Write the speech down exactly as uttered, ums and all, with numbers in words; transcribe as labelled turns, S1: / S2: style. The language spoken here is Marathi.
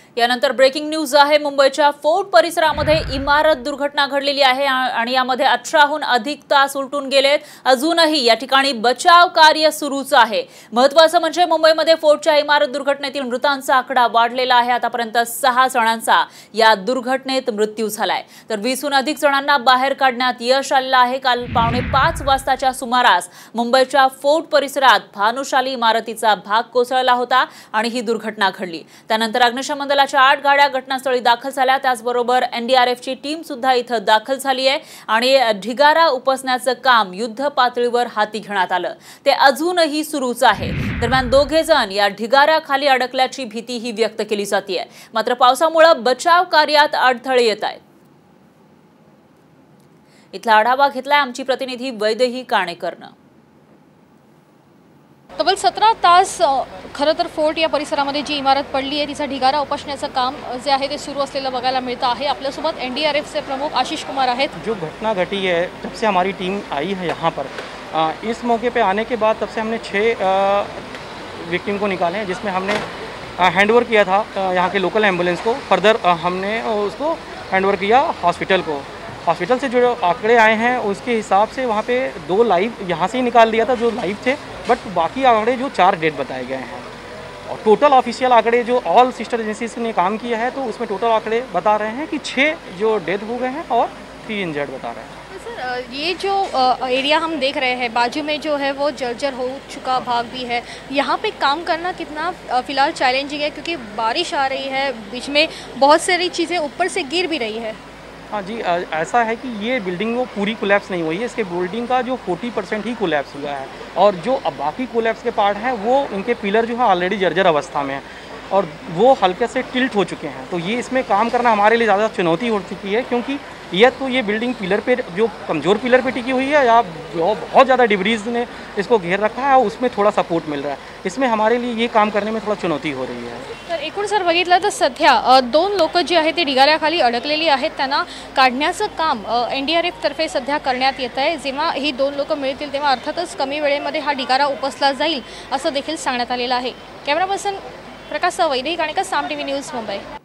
S1: यानंतर ब्रेकिंग न्यूज आहे। मुंबईच्या फोर्ट परिसरामध्ये इमारत दुर्घटना घडलेली आहे आणि यामध्ये अठराहून अधिक तास उलटून गेलेत। अजूनही या ठिकाणी बचाव कार्य सुरूच आहे। महत्त्वाचं म्हणजे मुंबईमध्ये फोर्टच्या इमारत दुर्घटनेतील मृतांचा आकडा वाढलेला आहे। आतापर्यंत सहा जणांचा या दुर्घटनेत मृत्यू झालाय, तर वीसहून अधिक जणांना बाहेर काढण्यात यश आलं आहे। काल पावणे पाच वाजताच्या सुमारास मुंबईच्या फोर्ट परिसरात भानुशाली इमारतीचा भाग कोसळला होता आणि ही दुर्घटना घडली। त्यानंतर अग्निशमन दलाच्या आठ गाड्या घटनास्थळी दाखल झाल्या। त्याचबरोबर एनडीआरएफची टीम सुद्धा इथं दाखल झाली आहे आणि ढिगारा उपसण्याचं काम युद्ध पातळीवर हाती घेण्यात आलं। ते अजूनही सुरूच आहे। दरम्यान दोघे जण या ढिगाऱ्याखाली अडकल्याची भीतीही व्यक्त केली जाते। मात्र पावसामुळे बचाव कार्यात अडथळे येत आहेत। इथला आढावा घेतलाय आमची प्रतिनिधी वैदेही काणेकरनं।
S2: तब्बल सतरा तास खरं तर फोर्ट या परिसरामध्ये जी इमारत पडली आहे तिचा ढिगारा उपसण्याचं काम जे आहे ते सुरू असलेलं बघायला मिळतं आहे। आपल्यासोबत एनडीआरएफचे प्रमुख आशीष कुमार आहेत।
S3: जो घटना घटी है जब से हमारी टीम आई है यहाँ पर, आ, इस मौके पे आने के बाद तब से हमने छः विक्टिम को निकाले हैं, जिसमें हमने हैंडओवर किया था यहाँ के लोकल एम्बुलेंस को। फर्दर हमने उसको हैंडओवर किया हॉस्पिटल को। हॉस्पिटल से जो आंकड़े आए हैं उसके हिसाब से वहाँ पे दो लाइव यहाँ से ही निकाल दिया था जो लाइव थे, बट बाकी आंकड़े जो चार डेड बताए गए हैं। और टोटल ऑफिशियल आंकड़े जो ऑल सिस्टर एजेंसीज ने काम किया है तो उसमें टोटल आंकड़े बता रहे हैं कि छः जो डेथ हो गए हैं और थ्री इंजर्ड बता रहे हैं।
S2: सर, ये जो एरिया हम देख रहे हैं बाजू में जो है वो जर्जर हो चुका भाग भी है, यहाँ पे काम करना कितना फिलहाल चैलेंजिंग है क्योंकि बारिश आ रही है, बीच में बहुत सारी चीज़ें ऊपर से गिर भी रही है।
S3: हाँ जी, ऐसा है कि ये बिल्डिंग वो पूरी कोलैप्स नहीं हुई है, इसके बिल्डिंग का जो चालीस परसेंट ही कोलैप्स हुआ है और जो अब बाकी कोलैप्स के पार्ट हैं वो इनके पिलर जो है ऑलरेडी जर्जर अवस्था में है और वो हल्के से टिल्ट हो चुके हैं। तो ये इसमें काम करना हमारे लिए ज़्यादा चुनौती हो चुकी है, क्योंकि यह तो ये बिल्डिंग पिलर पे जो कमज़ोर पिलर पे टिकी हुई है या बहुत ज़्यादा डिब्रीज ने इसको घेर रखा है और उसमें थोड़ा सपोर्ट मिल रहा है। इसमें हमारे लिए ये काम करने में थोड़ा चुनौती हो रही है।
S2: तर एकूण जर बघितलं तर सध्या दोन लोक जे आहेत ते ढिगाऱ्याखाली अडकलेली आहेत, त्यांना काढण्याचं काम एनडीआरएफ तर्फे सध्या करण्यात येत आहे। जेव्हा ही दोन लोक मिळतील तेव्हा अर्थातच कमी वेळेमध्ये हा ढिगारा उपसला जाईल असं देखील सांगण्यात आलेलं आहे। Camera person Prakash Vaidehi Kanekar, Saam TV news, Mumbai.